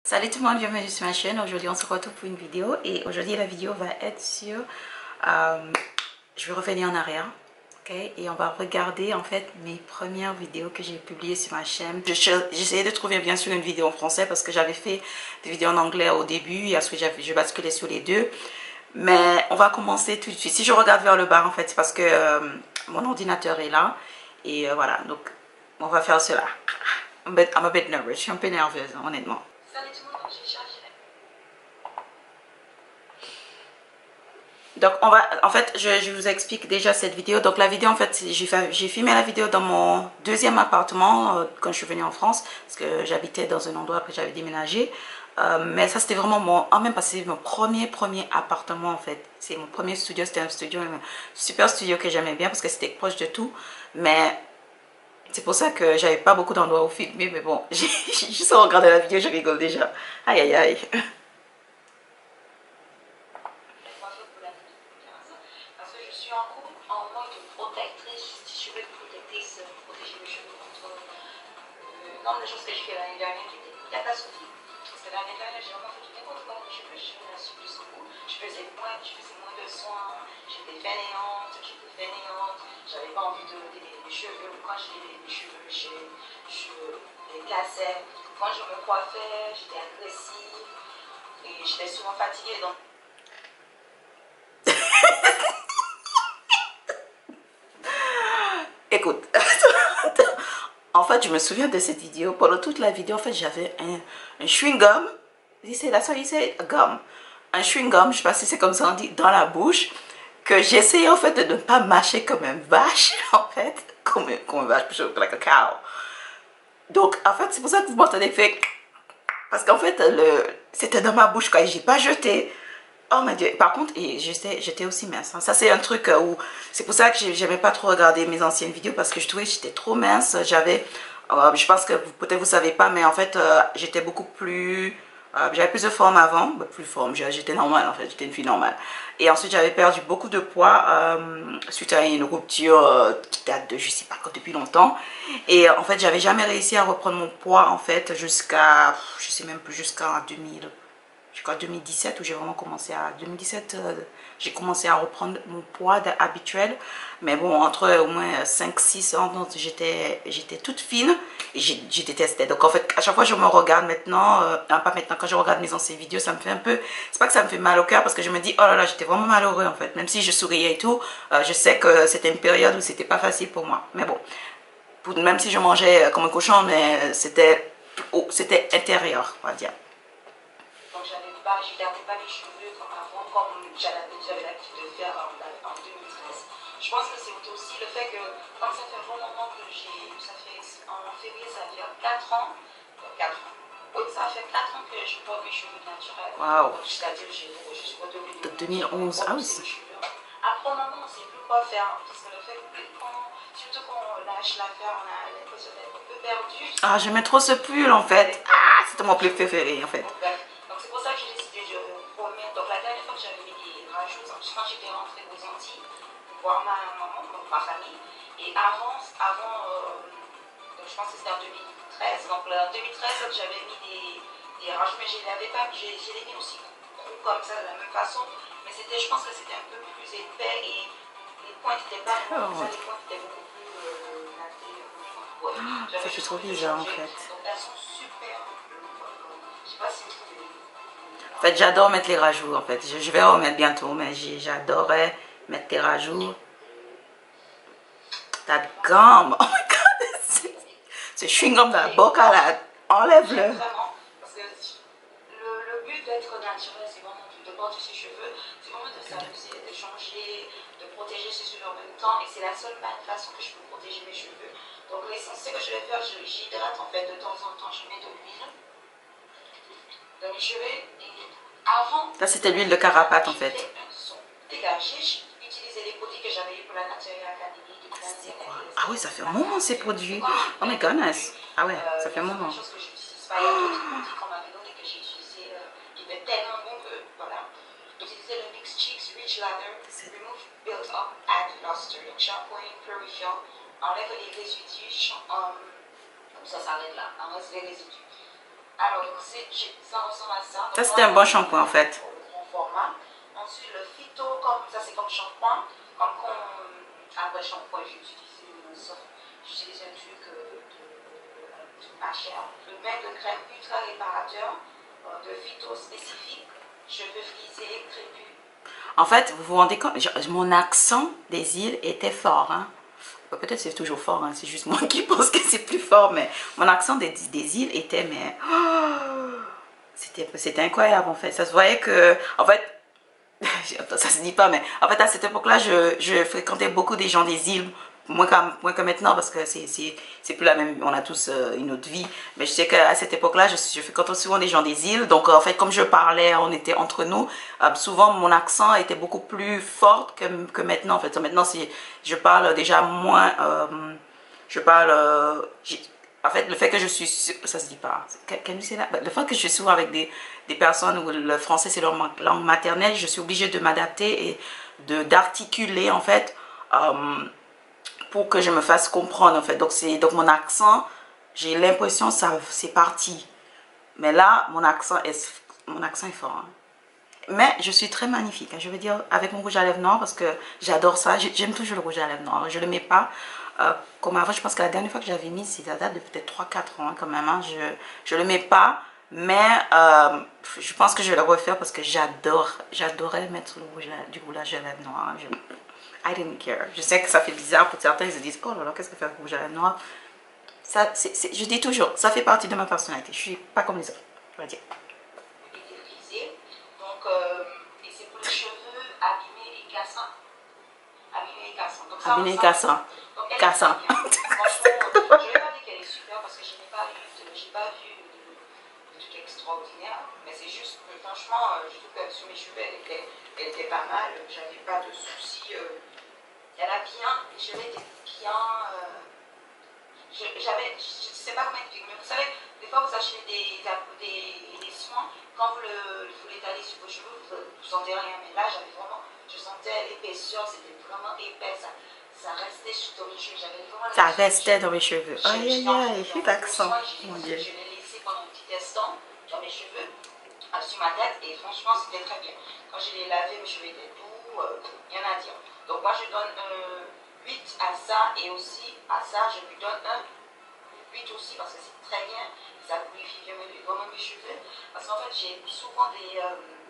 Salut tout le monde, bienvenue sur ma chaîne. Aujourd'hui on se retrouve pour une vidéo et aujourd'hui la vidéo va être sur... je vais revenir en arrière, ok, et on va regarder en fait mes premières vidéos que j'ai publiées sur ma chaîne. J'essayais de trouver bien sûr une vidéo en français parce que j'avais fait des vidéos en anglais au début et ensuite je basculais sur les deux. Mais on va commencer tout de suite. Si je regarde vers le bas en fait c'est parce que mon ordinateur est là et voilà, donc on va faire cela. I'm a bit nervous, je suis un peu nerveuse honnêtement. Donc on va, en fait, je vous explique déjà cette vidéo. Donc la vidéo, en fait, j'ai filmé la vidéo dans mon deuxième appartement quand je suis venue en France, parce que j'habitais dans un endroit, après j'avais déménagé. Mais ça c'était vraiment même pas, c'est mon premier appartement en fait. C'est mon premier studio, c'était un studio, un super studio que j'aimais bien parce que c'était proche de tout. Mais c'est pour ça que j'avais pas beaucoup d'endroits où filmer, mais bon, j'ai juste regardé la vidéo, je rigole déjà. Aïe aïe aïe. Des choses que j'ai fait l'année dernière qui étaient catastrophiques. Parce que l'année dernière, j'ai vraiment fait du n'importe quoi avec mes cheveux. Je faisais jusqu'au bout. Je faisais moins de soins. J'étais fainéante. J'avais pas envie de les cheveux. Quand j'ai les cheveux, je les cassais. Quand je me coiffais, j'étais agressive. Et j'étais souvent fatiguée. Donc... Écoute. En fait, je me souviens de cette vidéo. Pendant toute la vidéo, en fait, j'avais un chewing-gum. That's what you say, gum. Un chewing-gum, je ne sais pas si c'est comme ça on dit, dans la bouche. Que j'essayais, en fait, de ne pas mâcher comme une vache, en fait. Comme une vache, like a cow. Donc, en fait, c'est pour ça que vous m'entendez faire... Parce qu'en fait, c'était dans ma bouche, quand j'ai pas jeté. Oh mon Dieu, par contre, j'étais aussi mince. Hein. Ça, c'est un truc où... C'est pour ça que j'aimais pas trop regarder mes anciennes vidéos parce que je trouvais que j'étais trop mince. J'avais... je pense que peut-être vous savez pas, mais en fait, j'étais beaucoup plus... j'avais plus de forme avant. Bah, plus forme, j'étais normale en fait. J'étais une fille normale. Et ensuite, j'avais perdu beaucoup de poids suite à une rupture qui date de je sais pas quand, depuis longtemps. Et en fait, j'avais jamais réussi à reprendre mon poids en fait jusqu'à... Je sais même plus, jusqu'en 2017 où j'ai vraiment commencé à 2017 j'ai commencé à reprendre mon poids habituel, mais bon entre au moins 5-6 ans donc j'étais toute fine et j'ai détesté. Donc en fait à chaque fois je me regarde maintenant, pas maintenant, quand je regarde mes anciennes vidéos ça me fait un peu, c'est pas que ça me fait mal au cœur parce que je me dis oh là là j'étais vraiment malheureux en fait, même si je souriais et tout, je sais que c'était une période où c'était pas facile pour moi, mais bon même si je mangeais comme un cochon, mais c'était intérieur on va dire. Donc je gardais pas les cheveux comme avant, comme j'avais l'habitude de faire en 2013. Je pense que c'est aussi le fait que, comme ça fait un bon moment que ça fait, en février, ça fait 4 ans, 4 ans. Oui, ça fait 4 ans que je porte mes cheveux naturels. Wow. C'est-à-dire je suis redonnée de 2011, ah oui. Après un moment, on ne sait plus quoi faire, parce que le fait que surtout quand on lâche l'affaire, on a l'impression d'être un peu perdu. Ah, j'aimais trop ce pull en fait. Ah, c'était mon plus préféré en fait. Donc c'est pour ça que j'ai décidé de remettre. Donc la dernière fois que j'avais mis des rajouts, quand j'étais rentrée aux Antilles pour voir ma maman, donc ma famille. Et avant donc je pense que c'était en 2013. Donc en 2013, j'avais mis des rajouts, mais je les mis aussi comme ça, de la même façon. Mais je pense que c'était un peu plus épais et les pointes n'étaient pas comme ça, les pointes étaient beaucoup plus natées. Ouais. Ça fait trop bizarre en fait. Donc elles sont super. Je sais pas si vous trouvez. En fait, j'adore mettre les rajouts en fait. Je vais remettre bientôt, mais j'adorais mettre les rajouts. Ta gomme, oh my god, ce chewing-gum dans la boca là, enlève-le. Parce que le but d'être naturel, c'est vraiment de porter ses cheveux, c'est vraiment de s'amuser, de changer, de protéger ses cheveux en même temps. Et c'est la seule façon que je peux protéger mes cheveux. Donc l'essentiel que je vais faire, j'hydrate en fait de temps en temps, je mets de l'huile dans mes cheveux. Et avant, là c'était l'huile de carapate en fait. Dégagé, j'utilisais les produits que j'avais eu pour la Natural Academy. Ah oui, ça fait un moment ces produits. Oh my goodness. Ah ouais, ça fait un moment. Il y a d'autres produits qu'on m'avait donné que j'ai utilisé qui étaient tellement bons que voilà. J'utilisais le Mix Cheeks Rich Lather, Remove Build Up, Add Luster, Shampooing, Purifiant, enlève les résidus, comme ça s'arrête là, enlève les résidus. Alors, ça ressemble à ça. Ça, c'était un bon shampoing en fait. Le grand format. Ensuite, le phyto, ça c'est comme shampoing. Après shampoing, j'utilise un truc de pas cher. Le bain de crème ultra réparateur de phyto spécifique, cheveux frisés, crépus. En fait, vous vous rendez compte, mon accent des îles était fort. Hein? Peut-être c'est toujours fort, hein? C'est juste moi qui pense que c'est plus fort, mais mon accent des îles était, mais c'était incroyable en fait. Ça se voyait que, en fait, ça se dit pas, mais en fait à cette époque-là, je fréquentais beaucoup des gens des îles, moins que maintenant parce que c'est plus la même, on a tous une autre vie. Mais je sais qu'à cette époque-là, je fréquentais souvent des gens des îles, donc en fait comme je parlais, on était entre nous, souvent mon accent était beaucoup plus fort que maintenant. En fait, maintenant je parle déjà moins, je parle, en fait, le fait que je suis, ça se dit pas, le fait que je suis souvent avec des personnes où le français c'est leur langue maternelle, je suis obligée de m'adapter et d'articuler en fait pour que je me fasse comprendre en fait. Donc mon accent, j'ai l'impression c'est parti. Mais là, mon accent est fort. Hein. Mais je suis très magnifique, hein, je veux dire, avec mon rouge à lèvres noir parce que j'adore ça. J'aime toujours le rouge à lèvres noir. Je ne le mets pas comme avant. Je pense que la dernière fois que j'avais mis, ça date de peut-être 3-4 ans hein, quand même. Hein. Je ne le mets pas, mais je pense que je vais le refaire parce que j'adorais mettre du rouge à lèvres noir. Hein. I didn't care. Je sais que ça fait bizarre pour certains, ils se disent, oh là là, qu'est-ce que fait le rouge à lèvres noir? Ça, je dis toujours, ça fait partie de ma personnalité. Je ne suis pas comme les autres, on va dire. Donc, et c'est pour les cheveux abîmés et cassants. Abîmés et cassants. Donc, ça, abîmés et cassants. Cassants. Franchement, je ne vais pas dire qu'elle est super parce que je n'ai pas vu de truc extraordinaire. Mais c'est juste que franchement, je trouve que sur mes cheveux, elle était pas mal. J'avais pas de soucis. Elle a bien, je m'étais bien. Je ne sais pas comment expliquer, mais vous savez, des fois vous achetez des soins, quand vous l'étalez sur vos cheveux, vous ne sentez rien. Mais là, je sentais l'épaisseur, c'était vraiment épais. Ça restait dans mes cheveux. Ça restait dans mes cheveux. Aïe, aïe, aïe, fais l'accent. Mon Dieu. Je l'ai laissé pendant un petit instant dans mes cheveux, sur ma tête, et franchement, c'était très bien. Quand je l'ai lavé, mes cheveux étaient doux, rien à dire. Donc moi, je donne 8 à ça, et aussi à ça, je lui donne un 8 aussi, parce que c'est très bien. Ça purifie vraiment mes cheveux. Parce qu'en fait, j'ai souvent des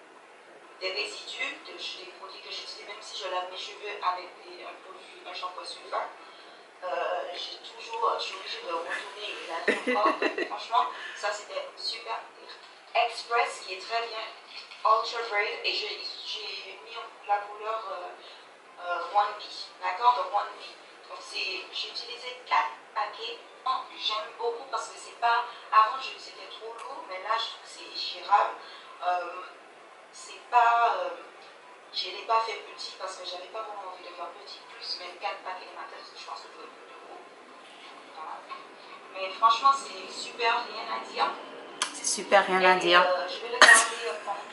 résidus, des produits que j'utilise, même si je lave mes cheveux avec un shampoing sulfate. Je suis obligée de retourner et laver encore. Franchement, ça c'était super. Express qui est très bien, Ultra Grade, et j'ai mis la couleur 1B, d'accord, donc 1B. Donc j'ai utilisé 4 paquets. J'aime beaucoup parce que c'est pas, avant c'était trop lourd, mais là je trouve que c'est gérable. C'est pas, je ne l'ai pas fait petit parce que j'avais pas vraiment envie de faire petit, plus même 4 paquets de ma tête, parce que je pense que je veux plus de gros. Mais franchement c'est super, rien à dire. C'est super, rien à dire. Je vais le garder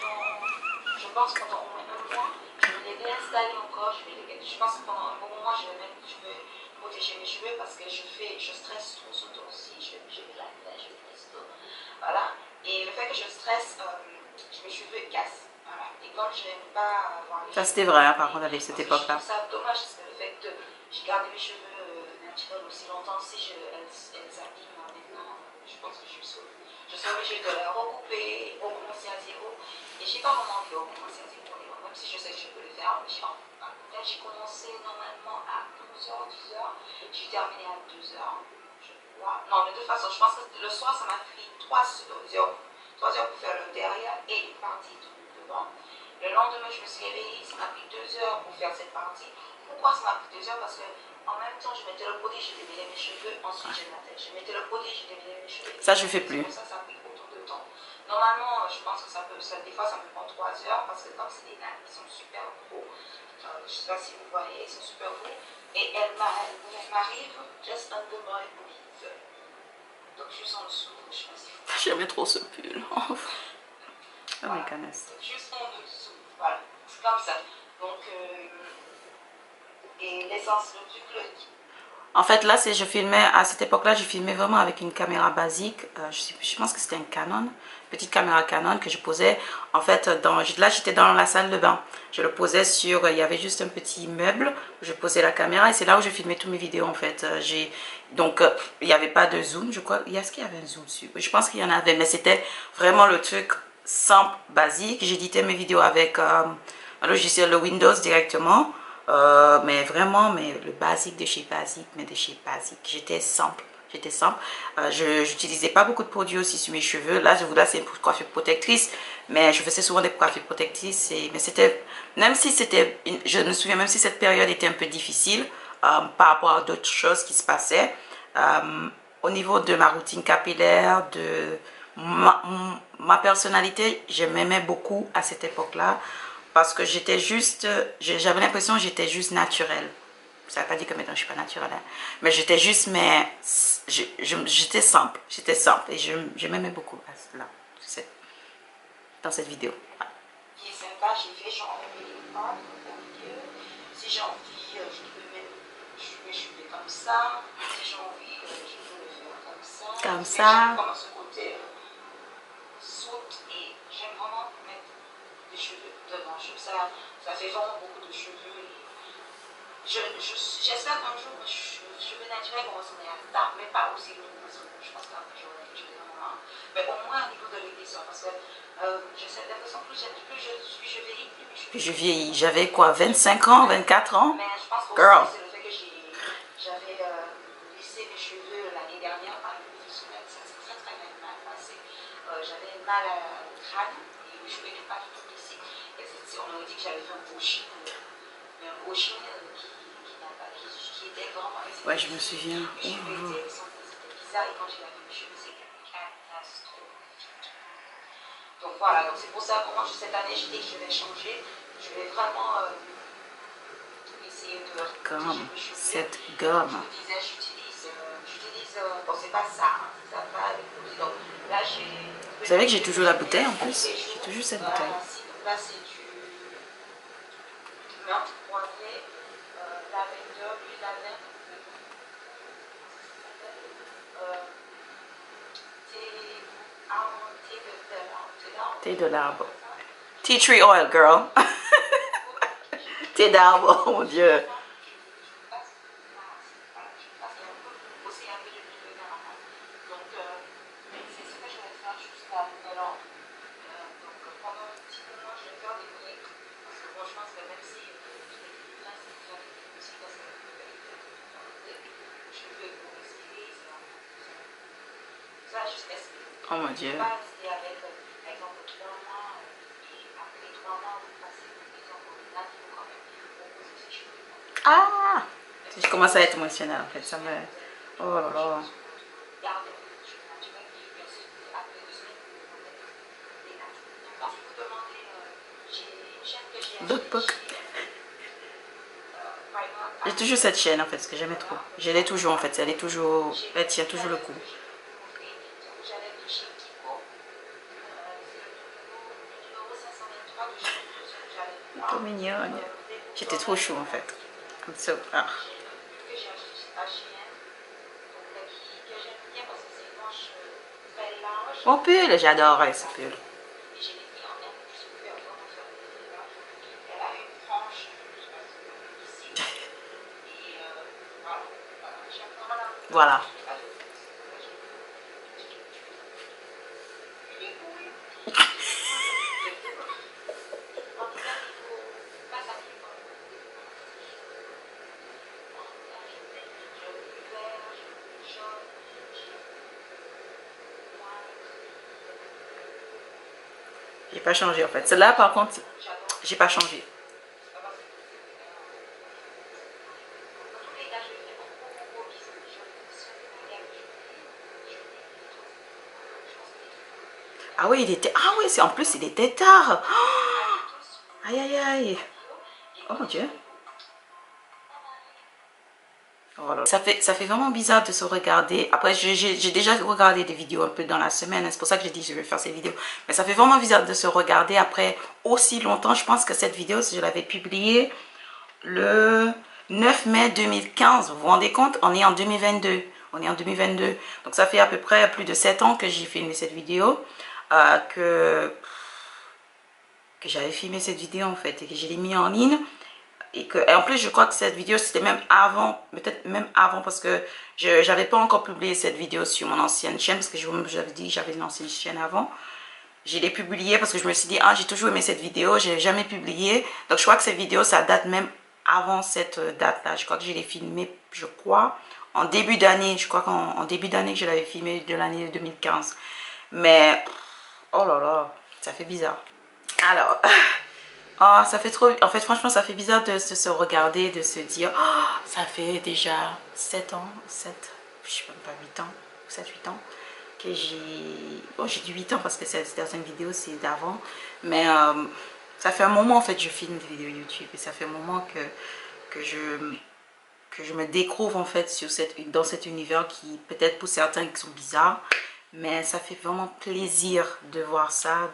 je pense pendant au moins un mois. Je vais les réinstaller encore. Je pense que pendant un bon moment, je vais protéger mes cheveux parce que je stresse trop ce temps-ci. Je vais la tête, je stresse trop. Voilà. Et le fait que je stresse, mes cheveux cassent. Voilà. Et comme je n'aime pas avoir les ça c'était vrai, hein, par contre, à cette époque-là. Je trouve ça dommage parce que le fait que j'ai gardé mes cheveux naturels aussi longtemps, si elles s'abîment maintenant, je pense que je suis obligée de la recouper, recommencer à zéro. Et j'ai pas vraiment envie de recommencer à zéro, même si je sais que je peux le faire. Quand j'ai commencé normalement à 11h, 10h, j'ai terminé à 2h, je crois. Non, mais de toute façon, je pense que le soir, ça m'a pris 3 heures pour faire le derrière et une partie devant. Le lendemain, je me suis réveillée, ça m'a pris 2 heures pour faire cette partie. Pourquoi ça m'a pris 2 heures? Parce que en même temps, je mettais le produit, je démêlais mes cheveux, ensuite je mettais. Je mettais le produit, je démêlais mes cheveux. Ça, je fais plus. Ça a pris autant de temps. Normalement, je pense que des fois, ça me prend 3 heures parce que comme c'est des nattes qui sont super gros, je ne sais pas si vous voyez, ils sont super gros. Et elles m'arrivent just under my boobies. Donc, juste en dessous, je sais pas si vous voyez. J'aimais trop ce pull. Oh my goodness. Donc, juste en dessous, voilà. C'est comme ça. Donc, et l'essence, le truc, En fait, là, je filmais, à cette époque-là, je filmais vraiment avec une caméra basique. Je pense que c'était un Canon, petite caméra Canon que je posais. En fait, là, j'étais dans la salle de bain. Je le posais sur, il y avait juste un petit meuble où je posais la caméra et c'est là où je filmais toutes mes vidéos, en fait. Donc, il n'y avait pas de zoom, je crois. Est-ce qu'il y avait un zoom dessus? Je pense qu'il y en avait, mais c'était vraiment le truc simple, basique. J'éditais mes vidéos avec un logiciel de Windows directement. Mais vraiment, mais le basique de chez basique, mais de chez basique. J'étais simple. J'étais simple. Je n'utilisais pas beaucoup de produits aussi sur mes cheveux. Là, c'est une coiffure protectrice. Mais je faisais souvent des coiffures protectrices. Mais c'était, même si c'était, je me souviens, même si cette période était un peu difficile par rapport à d'autres choses qui se passaient, au niveau de ma routine capillaire, de ma personnalité, je m'aimais beaucoup à cette époque-là. Parce que j'étais juste, j'avais l'impression que j'étais juste naturelle. Ça ne veut pas dire que maintenant je ne suis pas naturelle. Hein. Mais j'étais juste, mais j'étais simple. J'étais simple. Et je m'aimais beaucoup là, dans cette vidéo. Qui est sympa, j'ai fait genre mes pâtes au milieu. Si j'ai envie, je peux mettre mes cheveux comme ça. Si j'ai envie, je peux le faire comme ça. Comme ça. Comme ce côté saute et j'aime vraiment mettre des cheveux devant. Ça fait vraiment beaucoup de cheveux. J'espère qu'un jour mes cheveux naturels vont ressembler à ça, mais pas aussi long parce que je pense qu'un jour je vais un moment. Mais au moins au niveau de l'épaisseur, parce que j'ai cette impression plus je vieillis, plus mes cheveux. Puis je vieillis. J'avais quoi, 25 ans, 24 ans? Mais je pense que Girl. c'est le fait que j'avais lissé mes cheveux l'année dernière par une professionnelle. Ça s'est très très mal passé. J'avais mal au crâne et mes cheveux n'étaient pas du tout lissés. Et on aurait dit que j'avais fait un brushing. Mais un brushing qui était grand. Ouais, je me souviens. Mes cheveux étaient bizarres et quand j'ai lavé mes cheveux, c'était catastrophique. Donc voilà, donc c'est pour ça que moi cette année, j'ai dit que je vais changer. Je vais vraiment essayer de... Gomme, cette gomme. Je disais, j'utilise, bon c'est pas ça, ça va avec le... Donc là j'ai... Vous savez que j'ai toujours la bouteille en plus. J'ai toujours cette bouteille. Là c'est du menthe poivré, lavender, l'huile lavender, thé de l'arbre. Tea tree oil, girl. Thé d'arbre, oh mon Dieu. Oh mon Dieu. Ah! Je commence à être émotionnelle en fait. Ça me... Oh là là. D'autres pocs. J'ai toujours cette chaîne en fait, ce que j'aimais trop. Je l'ai toujours en fait, elle tient toujours le coup. Trop mignonne. J'étais trop chou en fait. Comme ça. Ah. Mon pull, j'adore ce pull. Voilà. J'ai pas changé en fait. Celle-là par contre, j'ai pas changé. Ah oui, il était... Ah oui, en plus, il était tard. Oh, aïe, aïe, aïe. Oh mon Dieu. Voilà. Ça fait vraiment bizarre de se regarder. Après, j'ai déjà regardé des vidéos un peu dans la semaine. C'est pour ça que j'ai dit que je vais faire ces vidéos. Mais ça fait vraiment bizarre de se regarder après aussi longtemps. Je pense que cette vidéo, si je l'avais publiée le 9 mai 2015. Vous vous rendez compte? On est en 2022. On est en 2022. Donc ça fait à peu près plus de 7 ans que j'ai filmé cette vidéo. Que j'avais filmé cette vidéo en fait. Et que je l'ai mis en ligne. Et en plus, je crois que cette vidéo, c'était même avant. Peut-être même avant parce que je n'avais pas encore publié cette vidéo sur mon ancienne chaîne. Parce que je vous avais dit que j'avais une ancienne chaîne avant. Je l'ai publié parce que je me suis dit, ah, j'ai toujours aimé cette vidéo, je n'ai jamais publié. Donc, je crois que cette vidéo, ça date même avant cette date-là. Je crois que je l'ai filmé, je crois, en début d'année. Je crois qu'en début d'année que je l'avais filmé de l'année 2015. Mais, oh là là, ça fait bizarre. Alors, oh, ça fait trop... En fait, franchement, ça fait bizarre de se regarder, de se dire, oh, ça fait déjà 7 ans, 7, je sais même pas, 8 ans, 7-8 ans. J'ai dit 8 ans parce que cette dernière vidéo c'est d'avant, mais ça fait un moment en fait je filme des vidéos YouTube et ça fait un moment que je me découvre en fait dans cet univers qui peut-être pour certains qui sont bizarres, mais ça fait vraiment plaisir de voir ça,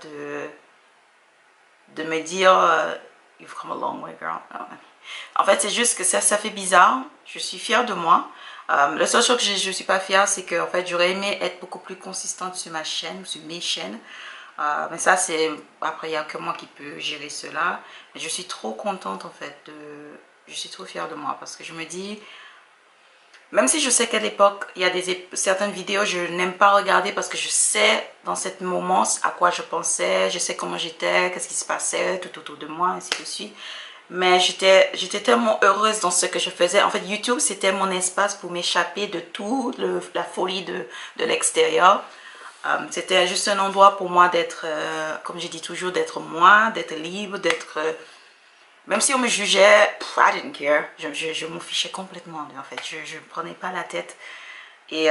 de me dire you've come a long way girl. En fait c'est juste que ça fait bizarre, je suis fière de moi. La seule chose que je ne suis pas fière, c'est que en fait, j'aurais aimé être beaucoup plus consistante sur ma chaîne, sur mes chaînes. Mais ça, c'est... Après, il n'y a que moi qui peux gérer cela. Mais je suis trop contente, en fait. Je suis trop fière de moi parce que je me dis... Même si je sais qu'à l'époque, il y a certaines vidéos, je n'aime pas regarder parce que je sais dans ce moment à quoi je pensais. Je sais comment j'étais, qu'est-ce qui se passait tout autour de moi, ainsi de suite. Mais j'étais tellement heureuse dans ce que je faisais. En fait, YouTube, c'était mon espace pour m'échapper de toute la folie de l'extérieur. C'était juste un endroit pour moi d'être, comme je dis toujours, d'être moi, d'être libre, d'être... même si on me jugeait, I didn't care. Je m'en fichais complètement, en fait. Je ne prenais pas la tête. Et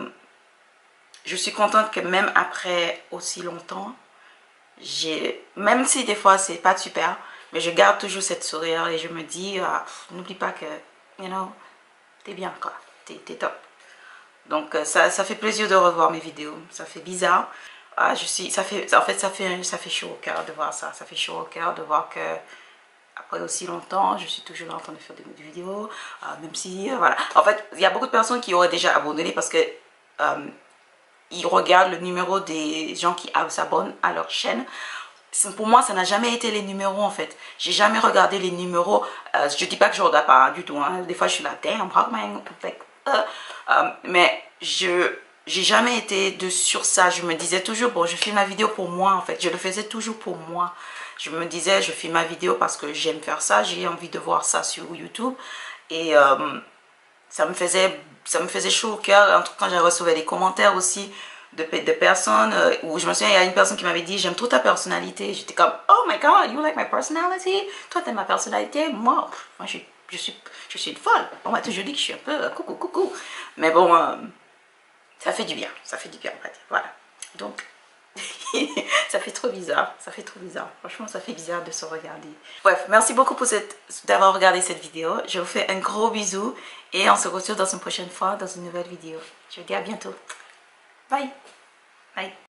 je suis contente que même après aussi longtemps, même si des fois, c'est pas super... Mais je garde toujours cette sourire et je me dis, n'oublie pas que, you know, t'es bien quoi, t'es top. Donc ça fait plaisir de revoir mes vidéos, ça fait bizarre. En fait, ça fait chaud au cœur de voir ça, ça fait chaud au cœur de voir que, après aussi longtemps, je suis toujours là en train de faire des vidéos, même si, voilà. En fait, il y a beaucoup de personnes qui auraient déjà abandonné parce que ils regardent le numéro des gens qui s'abonnent à leur chaîne. Pour moi, ça n'a jamais été les numéros en fait. J'ai jamais regardé les numéros. Je dis pas que je regarde pas du tout. Hein. Des fois, je suis là, damn, how am I like, mais j'ai jamais été sur ça. Je me disais toujours, bon, je filme la vidéo pour moi en fait. Je le faisais toujours pour moi. Je me disais, je filme ma vidéo parce que j'aime faire ça. J'ai envie de voir ça sur YouTube. Et ça me faisait chaud au cœur. Quand j'ai reçu des commentaires aussi de personnes où je me souviens, il y a une personne qui m'avait dit j'aime trop ta personnalité. J'étais comme oh my god, you like my personality? Toi t'aimes ma personnalité? Moi je suis une folle. On m'a toujours dit que je suis un peu coucou. Mais bon, ça fait du bien, on va dire. Voilà. Donc ça fait trop bizarre, franchement ça fait bizarre de se regarder. Bref, merci beaucoup d'avoir regardé cette vidéo. Je vous fais un gros bisou et on se retrouve dans une prochaine fois dans une nouvelle vidéo. Je vous dis à bientôt. Bye. Bye.